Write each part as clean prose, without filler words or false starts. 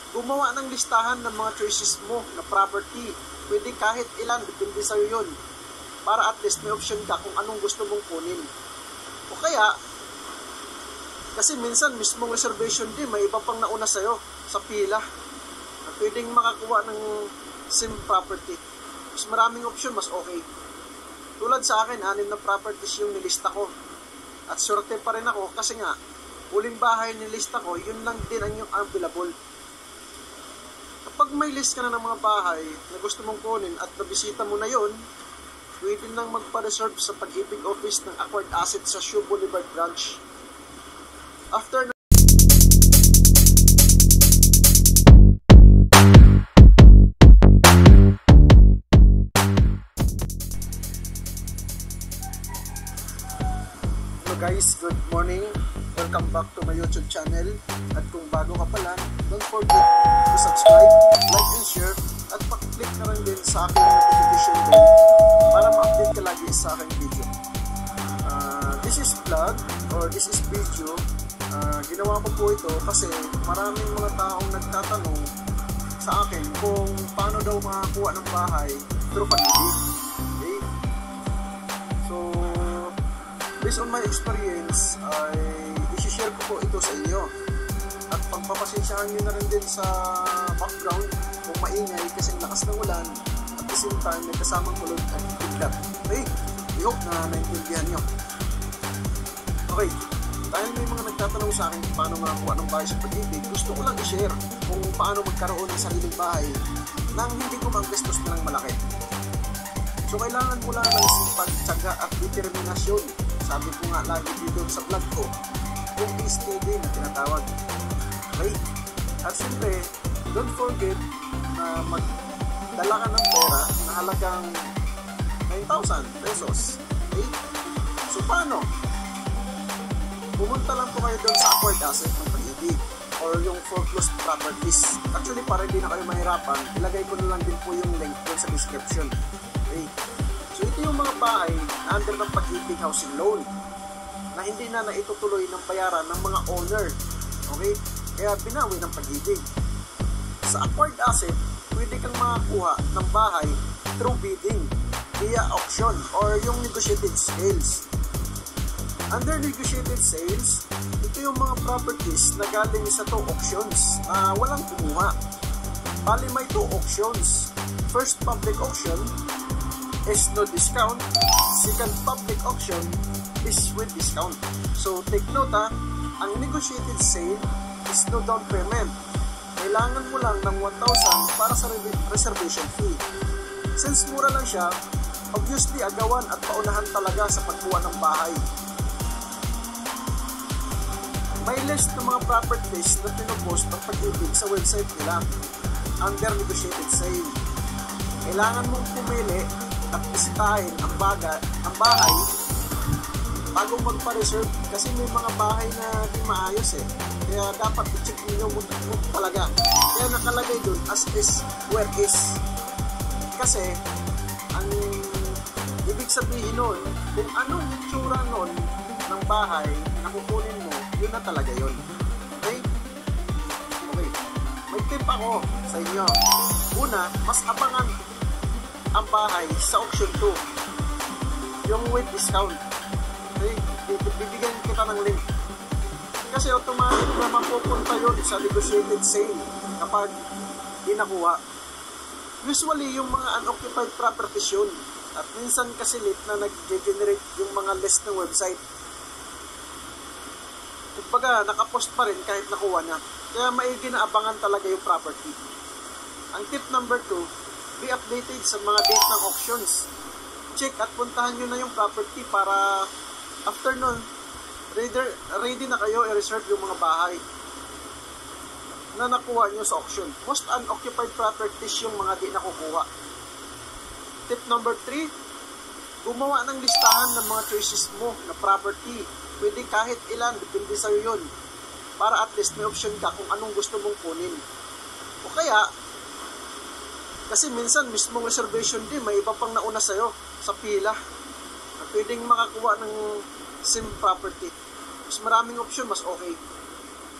gumawa ng listahan ng mga choices mo na property. Pwede kahit ilan, depende sa'yo yun. Para at least may option ka kung anong gusto mong kunin. O kaya, kasi minsan mismong reservation din, may iba pang nauna sa'yo sa pila na pwedeng makakuha ng same property. Mas maraming option, mas okay. Tulad sa akin, 6 na properties yung nilista ko. At surte pa rin ako kasi nga, huling bahay nilista ko, yun lang din ang yung available. Kapag may list ka na ng mga bahay na gusto mong kunin at nabisita mo na yun, pwede nang magpa-reserve sa Pag-ibig Office ng Acquired Assets sa Shue Boulevard Branch. After Hello guys, good morning. Welcome back to my YouTube channel. At kung bago ka pa lang, don't forget to subscribe, like and share, at pakiclick na rin din sa aking notification bell para ma-update ka lagi sa aking video. This is vlog or this is video. Ginawa ko po ito kasi maraming mga taong nagtatanong sa akin kung paano daw makakuha ng bahay through Pag-ibig. Okay? So, based on my experience, ay isi-share ko po ito sa inyo. At pagpapasensyahan nyo na rin din sa background kung maingay kasi lakas ng ulan at the same time may kasamang kulog at biglat. Okay, I hope na naintindihan nyo. Okay, dahil may mga nagtatanong sa akin kung paano makakuha ng bahay sa Pag-ibig, gusto ko lang i-share kung paano magkaroon ng sariling bahay nang hindi ko maggastos na ng malaki. So kailangan mo lang ng sipag, tiyaga at determinasyon. Sabi ko nga lagi dito sa vlog ko, yung PSTD na tinatawag. Okay? At syempre, don't forget na magdala ka ng pera na halagang 9,000 pesos. Okay? So paano? Pumunta lang po kayo doon sa Acquired Asset ng Pag-ibig or yung foreclosed properties. Actually, para hindi na kayo mahirapan, ilagay ko na lang din po yung link doon sa description. Okay? So ito yung mga bahay under ng Pag-ibig Housing Loan na hindi na naitutuloy ng bayaran ng mga owner. Okay? Kaya binawi ng Pag-ibig. Sa Acquired Asset, pwede kang makakuha ng bahay through bidding via auction or yung negotiated sales. Under negotiated sales, ito yung mga properties na galing sa 2 auctions na walang kumuha. Bali may 2 auctions. First public auction is no discount. Second public auction is with discount. So take note ang negotiated sale is no down payment. Kailangan mo lang ng 1,000 para sa reservation fee. Since mura lang siya, obviously agawan at paunahan talaga sa pagkuha ng bahay. May list ng mga properties na pinupost ng Pag-ibig sa website nila under negotiated sale. Kailangan mong pumili at bisitahin ang bahay bago magpa-reserve kasi may mga bahay na di maayos kaya dapat i-check nyo talaga. Kaya nakalagay dun as is where is kasi ang ibig sabihin nun kung anong itsura nun ng bahay na kukunin mo, yun na talaga yun. Okay? Okay. May tip ako sa inyo. Una, mas abangan ang bahay sa auction 2. Yung with discount. Okay? Bibigyan kita ng link. Kasi automatic na mapupunta yun sa negotiated sale kapag di nakuha. Usually, yung mga unoccupied properties yun. At minsan kasi late na nag-generate yung mga list ng website. Kumbaga, nakapost pa rin kahit nakuha na. Kaya maigi na abangan talaga yung property. Ang tip number 2, be updated sa mga date ng auctions. Check at puntahan nyo na yung property para after nun, ready na kayo i-reserve yung mga bahay na nakuha nyo sa auction. Most unoccupied properties yung mga di nakukuha. Tip number 3, gumawa ng listahan ng mga choices mo na property. Pwede kahit ilan, depende sa'yo yun. Para at least may option ka kung anong gusto mong kunin. O kaya, kasi minsan mismong reservation din, may iba pang nauna sa'yo sa pila na pwedeng makakuha ng same property. Mas maraming option, mas okay.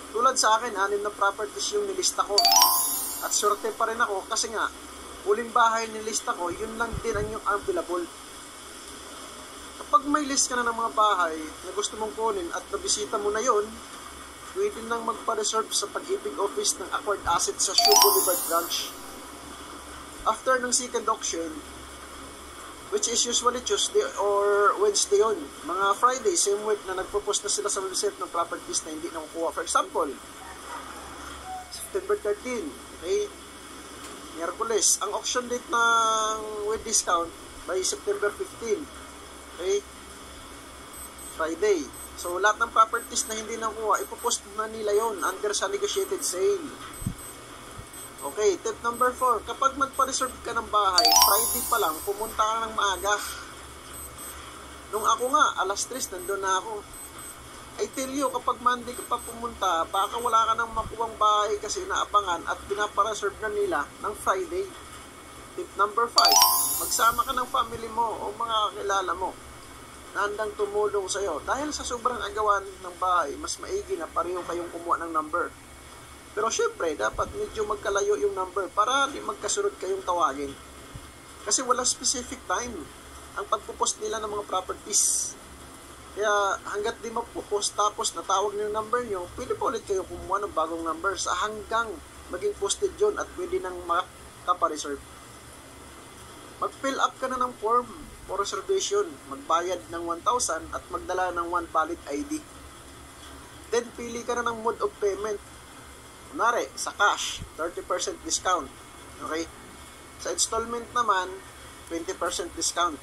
Tulad sa akin, 6 na properties yung nilista ko. At swerte pa rin ako kasi nga, huling bahay nilista ko, yun lang din ang yung available. Kapag may list ka na ng mga bahay na gusto mong kunin at nabisita mo na yun, pwede nang magpa-reserve sa Pag-ibig Office ng acquired asset sa Shoe Boulevard branch. After ng second auction, which is usually Tuesday or Wednesday yun, mga Friday, same week na nagpo-post na sila sa website ng properties na hindi nakukuha. For example, September 13, okay, Miyerkules. Ang auction date ng with discount by September 15, okay, Friday. So, lahat ng properties na hindi nakuha, ipopost na nila yon under sa negotiated sale. Okay, tip number 4. Kapag magpa-reserve ka ng bahay, Friday pa lang, pumunta ka ng maaga. Nung ako nga, alas 3, nandun na ako. I tell you, kapag Monday ka pa pumunta, baka wala ka nang makuwang bahay kasi naabangan at pinapa-reserve na nila ng Friday. Tip number 5. Magsama ka ng family mo o mga kilala mo na handang tumulong sa'yo. Dahil sa sobrang agawan ng bahay, mas maigi na pareho kayong kumuha ng number. Pero syempre, dapat medyo magkalayo yung number para di magkasunod kayong tawagin. Kasi wala specific time ang pagpupost nila ng mga properties. Kaya hanggat di mapupost tapos natawag niyo yung number nyo, pwede pa ulit kayo kumuha ng bagong number sa hanggang maging posted yun at pwede nang makapareserve. Mag-fill up ka na ng form for reservation, magbayad ng 1,000 at magdala ng 1 valid ID. Then pili ka na ng mode of payment. Kunwari, sa cash, 30% discount. Okay? Sa installment naman, 20% discount.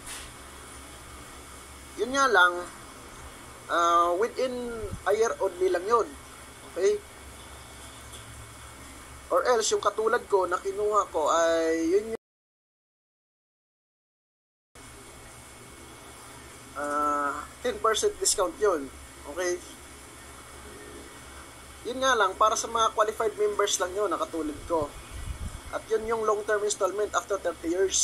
Yun nga lang, within a year only lang yun. Okay? Or else, yung katulad ko na kinuha ko ay yun yung 10% discount yun. Okay? Yun nga lang, para sa mga qualified members lang yun, nakatulad ko. At yun yung long-term installment after 30 years.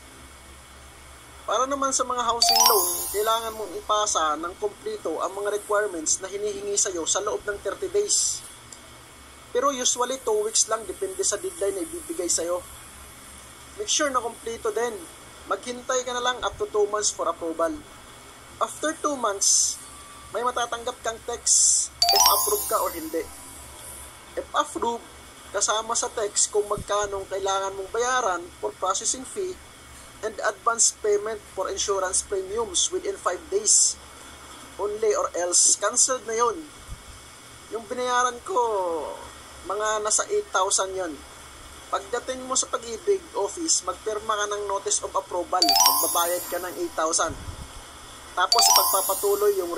Para naman sa mga housing loan, kailangan mong ipasa ng kompleto ang mga requirements na hinihingi sa'yo sa loob ng 30 days. Pero usually 2 weeks lang, depende sa deadline na ibibigay sa'yo. Make sure na kompleto din. Maghintay ka na lang up to 2 months for approval. After 2 months, may matatanggap kang text if approved ka or hindi. If approved, kasama sa text kung magkano kailangan mong bayaran for processing fee and advance payment for insurance premiums within 5 days only, or else cancelled na yun. Yung binayaran ko, mga nasa 8,000 yun. Pagdating mo sa Pag-ibig Office, magpirma ka ng notice of approval, magbabayad ka ng 8,000. Tapos ipagpapatuloy yung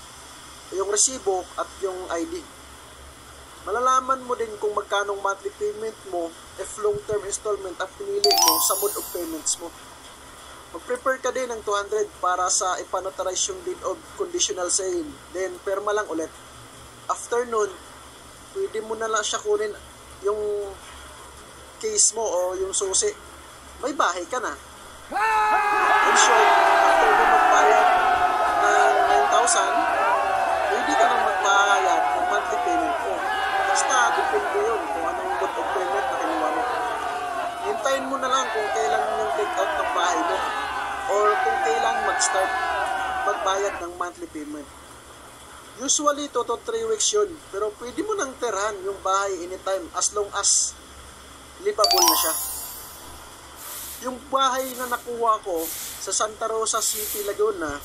resibo at yung ID. Malalaman mo din kung magkano monthly payment mo if long-term installment ang pinili mo sa mode of payments mo. Mag-prepare ka din ng 200 para sa ipanotarize yung deed of conditional sale. Then, perma lang ulit. After nun, pwede mo na lang siya kunin yung case mo o yung susi. May bahay ka na. In short, after mo magbayad ng 9,000, pwede ka nang magbayad ng monthly payment mo. Basta, depende yun kung anong mode of payment na kinuha mo. Hintayin mo na lang kung kailan yung take out ng bahay mo or kung kailan mag-start magbayad ng monthly payment. Usually, 2 to 3 weeks yun. Pero pwede mo nang tirahan yung bahay anytime as long as livable na siya. Yung bahay na nakuha ko sa Santa Rosa City, Laguna,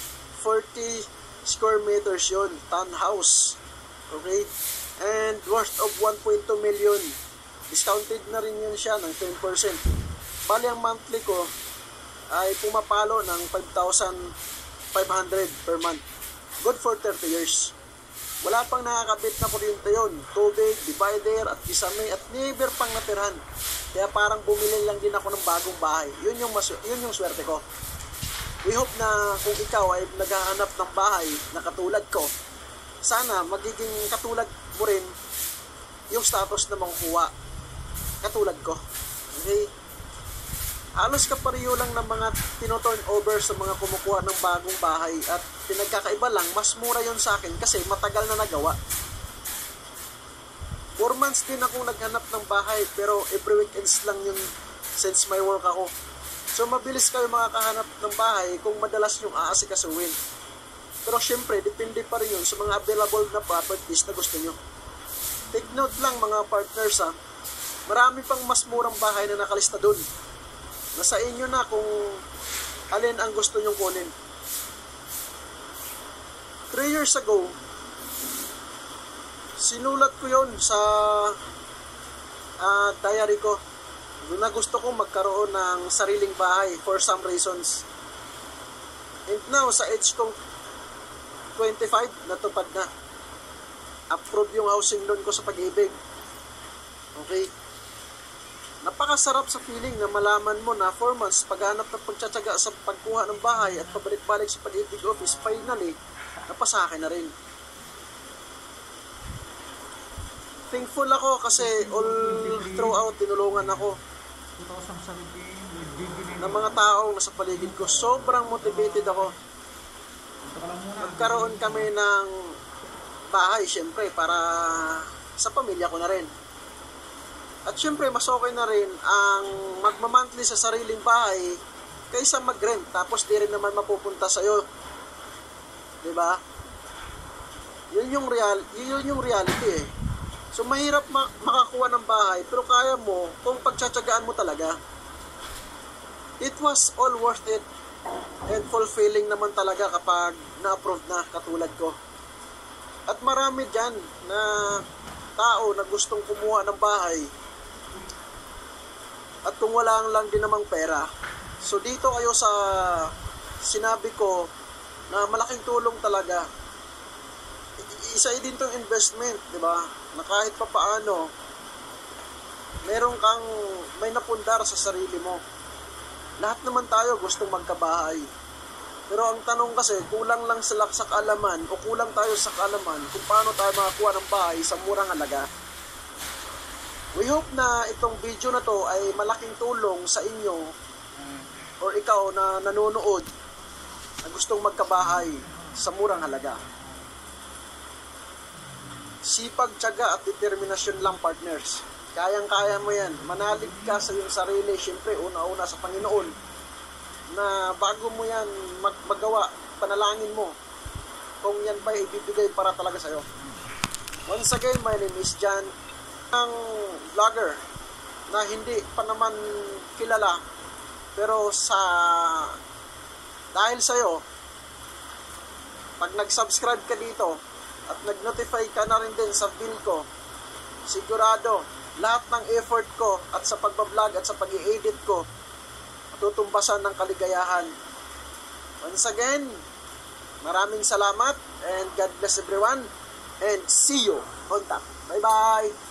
40 square meters yun, townhouse. Okay? And worth of 1.2 million. Discounted na rin yun siya ng 10%. Bali ang monthly ko ay pumapalo ng 5,500 per month. Good for 30 years. Wala pang nakakabit na kuryente yun. Tubig, divider, at kisame, at never pang natirhan. Kaya parang bumili lang din ako ng bagong bahay. Yun yung swerte ko. We hope na kung ikaw ay naghahanap ng bahay na katulad ko, sana magiging katulad mo rin yung status na makukuha. Katulad ko. Okay? Halos kapareho lang ng mga tinoturn over sa mga kumukuha ng bagong bahay at pinagkakaiba lang, mas mura yon sa akin kasi matagal na nagawa. 4 months din akong naghanap ng bahay, pero every weekends lang yun since may work ako. So mabilis kayo makakahanap ng bahay kung madalas yung aasikasuhin. Pero syempre, depende pa rin yun sa mga available na properties na gusto nyo. Take note lang mga partners ha, marami pang mas murang bahay na nakalista dun. Nasa inyo na kung alin ang gusto nyong kunin. 3 years ago, sinulat ko yon sa diary ko na gusto kong magkaroon ng sariling bahay for some reasons. And now, sa age kong 25, natupad na. Approve yung housing loan ko sa Pag-ibig. Okay? Napakasarap sa feeling na malaman mo na 4 months paghanap ng pagtsatsaga sa pagkuha ng bahay at pabalik-balik sa Pag-ibig office, finally, napasa akin na rin. Thankful ako kasi all throughout tinulungan ako ng mga taong nasa paligid ko. Sobrang motivated ako. Nagkaroon kami ng bahay, syempre, para sa pamilya ko na rin. At syempre, mas okay na rin ang magmamonthly sa sariling bahay kaysa mag-rent, tapos di rin naman mapupunta sa'yo. Diba? Yun yung reality eh. So, mahirap makakuha ng bahay, pero kaya mo kung pagtsatsagaan mo talaga. It was all worth it and fulfilling naman talaga kapag na-approve na katulad ko. At marami dyan na tao na gustong kumuha ng bahay at kung wala lang din namang pera. So dito kayo sa sinabi ko na malaking tulong talaga. Isa din tong investment, di ba? Na kahit pa paano, meron kang may napundar sa sarili mo. Lahat naman tayo gustong magkabahay. Pero ang tanong kasi, kulang lang sila sa kaalaman o kulang tayo sa kaalaman kung paano tayo makakuha ng bahay sa murang halaga. We hope na itong video na to ay malaking tulong sa inyo or ikaw na nanonood na gustong magkabahay sa murang halaga. Sipag, tiyaga at determinasyon lang partners. Kayang-kaya mo yan. Manalig ka sa iyong sarili. Siyempre, una-una sa Panginoon na bago mo yan magawa, panalangin mo kung yan ba ibibigay para talaga sa'yo. Once again, my name is John, ang vlogger na hindi pa naman kilala, pero dahil sa'yo, pag nag-subscribe ka dito at nag-notify ka na rin din sa bill ko, sigurado lahat ng effort ko at sa pagbablog at sa pag-i-edit ko matutumbasan ng kaligayahan. Once again, maraming salamat and God bless everyone and see you on top. Bye bye!